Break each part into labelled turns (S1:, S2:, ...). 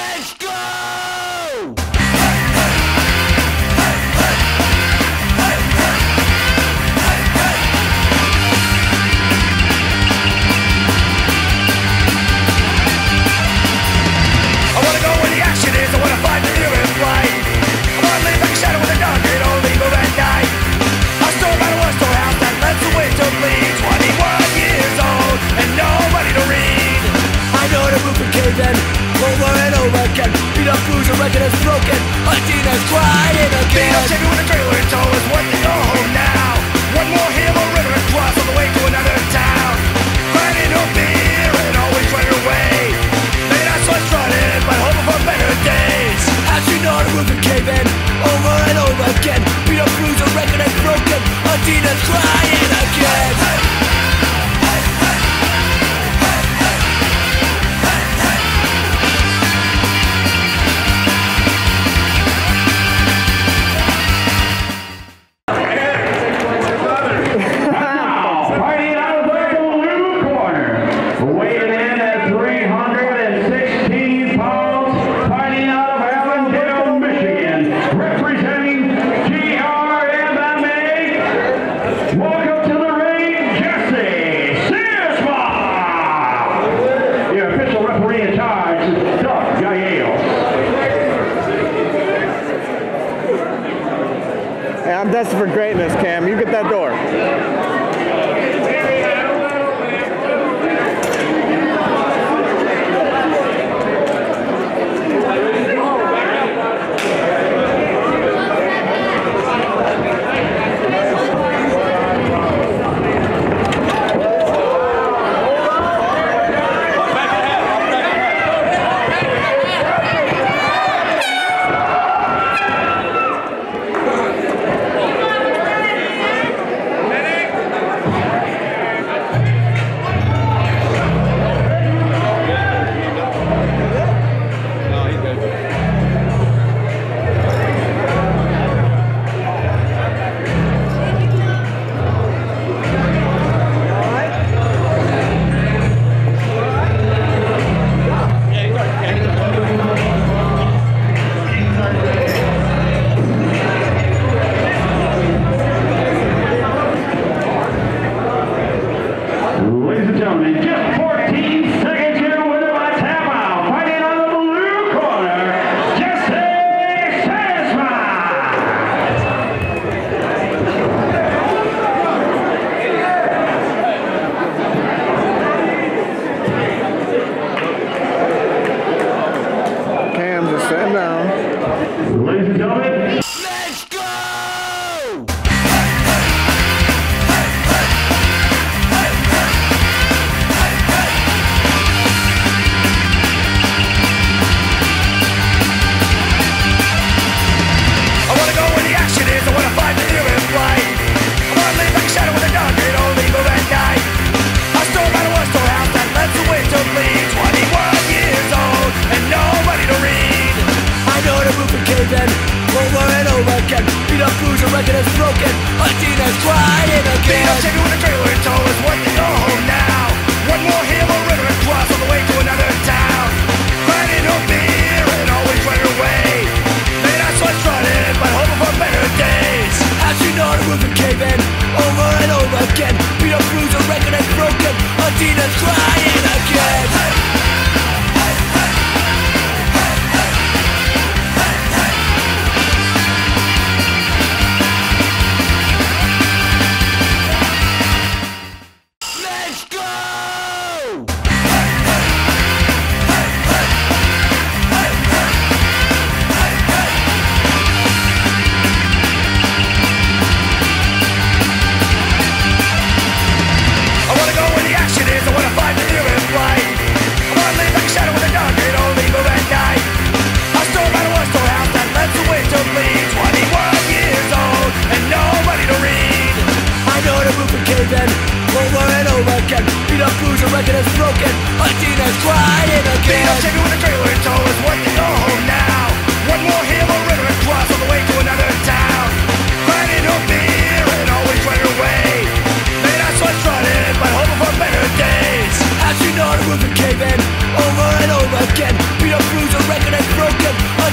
S1: Let's go!
S2: I wanna go where the action is, I wanna find the hero in flight. I wanna live like a shadow with a dog, it only move at night. I stole my one storehouse that led the way to bleed. 21 years old and nobody to read.
S1: I know the roof is caving over and over again. Beat up cruiser, record is broken. A teenage crying
S2: Beat up
S1: again.
S2: Chevy with a trailer and tow is what they go home now. One more hill, a river and cross on the way to another town. Grinding no beer and always running away. Made us so strutted, but hoping for better days.
S1: As you know, the roof is caving over and over again. Beat up cruiser, record is broken. A teenage crying again.
S3: I'm destined for greatness, Cam. You get that door.
S1: Over and over again. Beat up cruiser, record is broken. A teenage crying again.
S2: Beat up Chevy with a trailer and tow is what they go home now. One more hill, a river and cross on the way to another town. Grinding no beer and always running away. Made us so strutted, but hoping for better days.
S1: As you know, the roof is caving over and over again. Beat up cruiser, record is broken. A teenage crying again.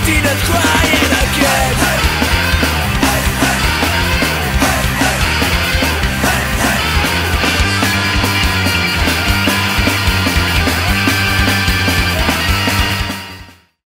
S1: demons crying